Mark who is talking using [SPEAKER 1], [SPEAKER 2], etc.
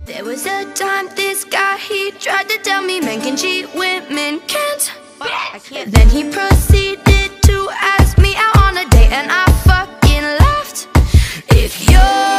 [SPEAKER 1] There was a time this guy, he tried to tell me men can cheat, women can't.
[SPEAKER 2] I can't.
[SPEAKER 1] Then he proceeded to ask me out on a date, and I fucking laughed. If you're